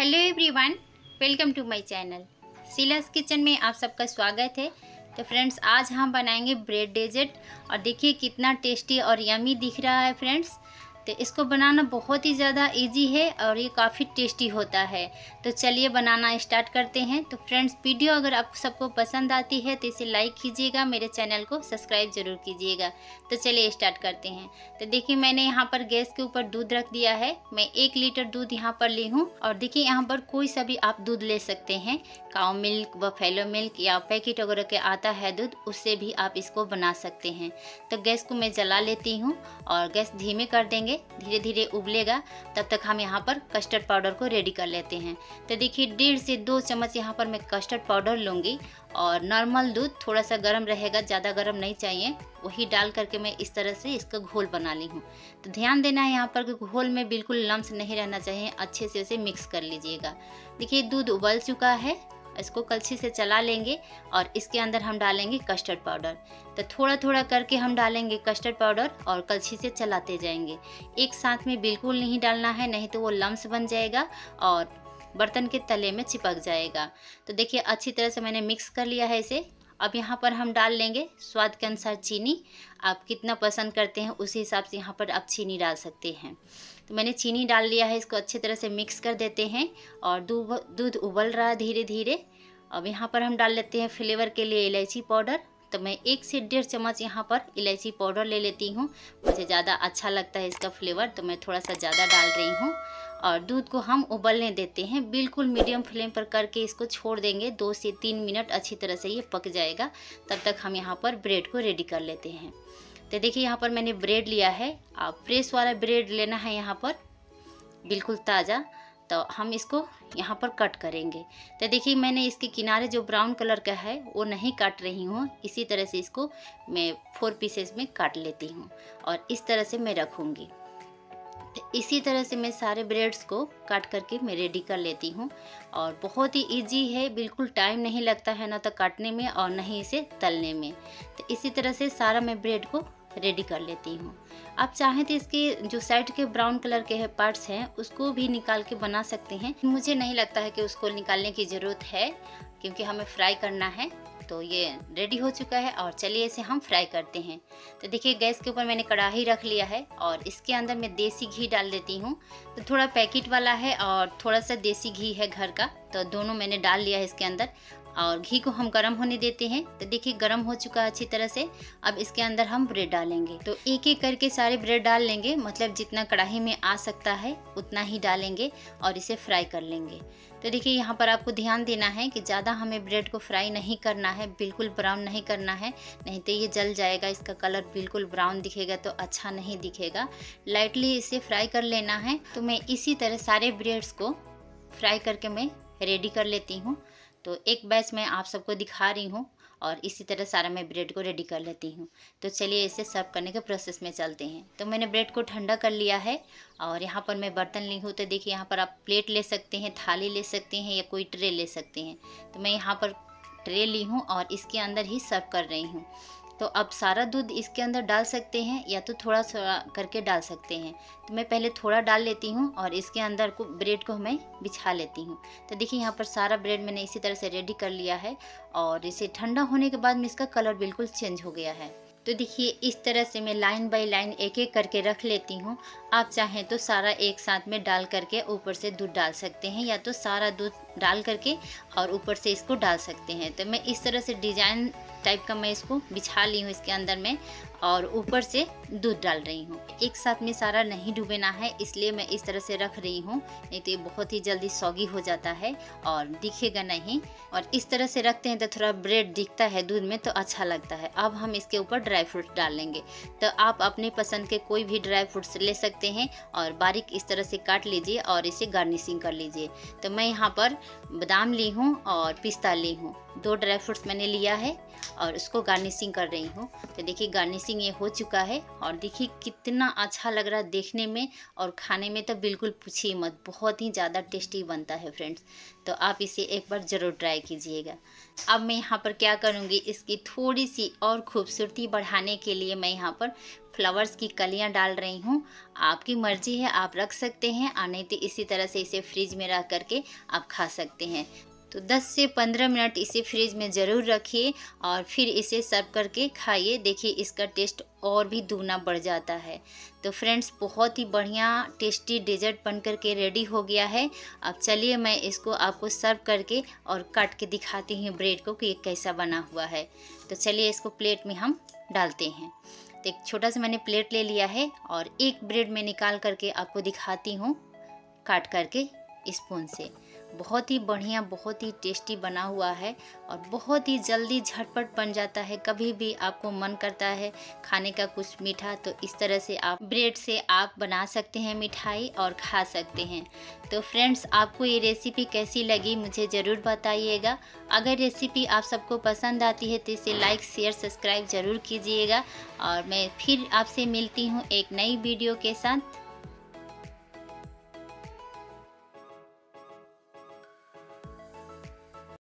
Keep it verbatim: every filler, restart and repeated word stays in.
Hello everyone, welcome to my channel Sheela's kitchen में आप सबका स्वागत है। तो फ्रेंड्स, आज हम बनाएंगे ब्रेड डेजर्ट और देखिए कितना टेस्टी और यमी दिख रहा है फ्रेंड्स। तो इसको बनाना बहुत ही ज़्यादा इजी है और ये काफ़ी टेस्टी होता है। तो चलिए बनाना स्टार्ट करते हैं। तो फ्रेंड्स, वीडियो अगर आप सबको पसंद आती है तो इसे लाइक कीजिएगा, मेरे चैनल को सब्सक्राइब जरूर कीजिएगा। तो चलिए स्टार्ट करते हैं। तो देखिए मैंने यहाँ पर गैस के ऊपर दूध रख दिया है। मैं एक लीटर दूध यहाँ पर ली हूँ और देखिए यहाँ पर कोई सा भी आप दूध ले सकते हैं, काऊ मिल्क, बफेलो मिल्क या पैकेट वगैरह के आता है दूध, उससे भी आप इसको बना सकते हैं। तो गैस को मैं जला लेती हूँ और गैस धीमे कर देंगे, धीरे धीरे उबलेगा। तब तक हम यहाँ पर कस्टर्ड पाउडर को रेडी कर लेते हैं। तो देखिए डेढ़ से दो चम्मच यहाँ पर मैं कस्टर्ड पाउडर लूँगी और नॉर्मल दूध थोड़ा सा गर्म रहेगा, ज़्यादा गर्म नहीं चाहिए, वही डाल करके मैं इस तरह से इसका घोल बना ली हूँ। तो ध्यान देना है यहाँ पर कि घोल में बिल्कुल लम्स नहीं रहना चाहिए, अच्छे से उसे मिक्स कर लीजिएगा। देखिए दूध उबल चुका है, इसको कलछी से चला लेंगे और इसके अंदर हम डालेंगे कस्टर्ड पाउडर। तो थोड़ा थोड़ा करके हम डालेंगे कस्टर्ड पाउडर और कलछी से चलाते जाएंगे। एक साथ में बिल्कुल नहीं डालना है, नहीं तो वो लम्स बन जाएगा और बर्तन के तले में चिपक जाएगा। तो देखिए अच्छी तरह से मैंने मिक्स कर लिया है इसे। अब यहाँ पर हम डाल लेंगे स्वाद के अनुसार चीनी। आप कितना पसंद करते हैं उसी हिसाब से यहाँ पर आप चीनी डाल सकते हैं। तो मैंने चीनी डाल लिया है, इसको अच्छी तरह से मिक्स कर देते हैं और दूध दूध उबल रहा है धीरे धीरे। अब यहाँ पर हम डाल लेते हैं फ्लेवर के लिए इलायची पाउडर। तो मैं एक से डेढ़ चम्मच यहाँ पर इलायची पाउडर ले लेती हूँ, मुझे ज़्यादा अच्छा लगता है इसका फ्लेवर, तो मैं थोड़ा सा ज़्यादा डाल रही हूँ। और दूध को हम उबलने देते हैं, बिल्कुल मीडियम फ्लेम पर करके इसको छोड़ देंगे। दो से तीन मिनट अच्छी तरह से ये पक जाएगा। तब तक हम यहाँ पर ब्रेड को रेडी कर लेते हैं। तो देखिए यहाँ पर मैंने ब्रेड लिया है, आप फ्रेश वाला ब्रेड लेना है यहाँ पर, बिल्कुल ताज़ा। तो हम इसको यहाँ पर कट करेंगे। तो देखिए मैंने इसके किनारे जो ब्राउन कलर का है वो नहीं काट रही हूँ, इसी तरह से इसको मैं फोर पीसेस में काट लेती हूँ और इस तरह से मैं रखूँगी। तो इसी तरह से मैं सारे ब्रेड्स को काट करके मैं रेडी कर लेती हूँ और बहुत ही इजी है, बिल्कुल टाइम नहीं लगता है ना तो काटने में और नहीं इसे तलने में। तो इसी तरह से सारा मैं ब्रेड को रेडी कर लेती हूँ। आप चाहें तो इसके जो साइड के ब्राउन कलर के पार्ट्स हैं उसको भी निकाल के बना सकते हैं। मुझे नहीं लगता है कि उसको निकालने की ज़रूरत है क्योंकि हमें फ्राई करना है। तो ये रेडी हो चुका है और चलिए इसे हम फ्राई करते हैं। तो देखिए गैस के ऊपर मैंने कढ़ाई रख लिया है और इसके अंदर मैं देसी घी डाल देती हूँ। तो थोड़ा पैकेट वाला है और थोड़ा सा देसी घी है घर का, तो दोनों मैंने डाल लिया है इसके अंदर और घी को हम गरम होने देते हैं। तो देखिए गरम हो चुका है अच्छी तरह से। अब इसके अंदर हम ब्रेड डालेंगे। तो एक एक करके सारे ब्रेड डाल लेंगे, मतलब जितना कढ़ाई में आ सकता है उतना ही डालेंगे और इसे फ्राई कर लेंगे। तो देखिए यहाँ पर आपको ध्यान देना है कि ज़्यादा हमें ब्रेड को फ्राई नहीं करना है, बिल्कुल ब्राउन नहीं करना है, नहीं तो ये जल जाएगा, इसका कलर बिल्कुल ब्राउन दिखेगा तो अच्छा नहीं दिखेगा। लाइटली इसे फ्राई कर लेना है। तो मैं इसी तरह सारे ब्रेड्स को फ्राई करके मैं रेडी कर लेती हूँ। तो एक बैच मैं आप सबको दिखा रही हूँ और इसी तरह सारा मैं ब्रेड को रेडी कर लेती हूँ। तो चलिए इसे सर्व करने के प्रोसेस में चलते हैं। तो मैंने ब्रेड को ठंडा कर लिया है और यहाँ पर मैं बर्तन ली हूँ। तो देखिए यहाँ पर आप प्लेट ले सकते हैं, थाली ले सकते हैं या कोई ट्रे ले सकते हैं। तो मैं यहाँ पर ट्रे ली हूँ और इसके अंदर ही सर्व कर रही हूँ। तो अब सारा दूध इसके अंदर डाल सकते हैं या तो थोड़ा थोड़ा करके डाल सकते हैं। तो मैं पहले थोड़ा डाल लेती हूँ और इसके अंदर को ब्रेड को मैं बिछा लेती हूँ। तो देखिए यहाँ पर सारा ब्रेड मैंने इसी तरह से रेडी कर लिया है और इसे ठंडा होने के बाद में इसका कलर बिल्कुल चेंज हो गया है। तो देखिए इस तरह से मैं लाइन बाय लाइन एक एक करके रख लेती हूँ। आप चाहें तो सारा एक साथ में डाल करके ऊपर से दूध डाल सकते हैं या तो सारा दूध डाल करके और ऊपर से इसको डाल सकते हैं। तो मैं इस तरह से डिज़ाइन टाइप का मैं इसको बिछा ली हूँ इसके अंदर में और ऊपर से दूध डाल रही हूँ। एक साथ में सारा नहीं डूबना है, इसलिए मैं इस तरह से रख रही हूँ, नहीं तो ये बहुत ही जल्दी सॉगी हो जाता है और दिखेगा नहीं। और इस तरह से रखते हैं तो थोड़ा ब्रेड दिखता है दूध में तो अच्छा लगता है। अब हम इसके ऊपर ड्राई फ्रूट्स डाल लेंगे। तो आप अपने पसंद के कोई भी ड्राई फ्रूट्स ले सकते हैं और बारीक इस तरह से काट लीजिए और इसे गार्निशिंग कर लीजिए। तो मैं यहाँ पर बादाम ली हूँ और पिस्ता ली हूँ, दो ड्राई फ्रूट्स मैंने लिया है और उसको गार्निशिंग कर रही हूँ। तो देखिए गार्निशिंग ये हो चुका है और देखिए कितना अच्छा लग रहा है देखने में और खाने में तो बिल्कुल पूछिए मत, बहुत ही ज़्यादा टेस्टी बनता है फ्रेंड्स। तो आप इसे एक बार ज़रूर ट्राई कीजिएगा। अब मैं यहाँ पर क्या करूँगी, इसकी थोड़ी सी और खूबसूरती बढ़ाने के लिए मैं यहाँ पर फ्लावर्स की कलियाँ डाल रही हूँ। आपकी मर्ज़ी है, आप रख सकते हैं और नहीं तो इसी तरह से इसे फ्रिज में रख करके आप खा सकते हैं। तो दस से पंद्रह मिनट इसे फ्रिज में ज़रूर रखिए और फिर इसे सर्व करके खाइए। देखिए इसका टेस्ट और भी दुगना बढ़ जाता है। तो फ्रेंड्स बहुत ही बढ़िया टेस्टी डेजर्ट बन करके रेडी हो गया है। अब चलिए मैं इसको आपको सर्व करके और काट के दिखाती हूँ ब्रेड को कि ये कैसा बना हुआ है। तो चलिए इसको प्लेट में हम डालते हैं। तो एक छोटा सा मैंने प्लेट ले लिया है और एक ब्रेड में निकाल करके आपको दिखाती हूँ काट करके स्पून से। बहुत ही बढ़िया, बहुत ही टेस्टी बना हुआ है और बहुत ही जल्दी झटपट बन जाता है। कभी भी आपको मन करता है खाने का कुछ मीठा, तो इस तरह से आप ब्रेड से आप बना सकते हैं मिठाई और खा सकते हैं। तो फ्रेंड्स आपको ये रेसिपी कैसी लगी मुझे ज़रूर बताइएगा। अगर रेसिपी आप सबको पसंद आती है तो इसे लाइक शेयर सब्सक्राइब ज़रूर कीजिएगा और मैं फिर आपसे मिलती हूँ एक नई वीडियो के साथ।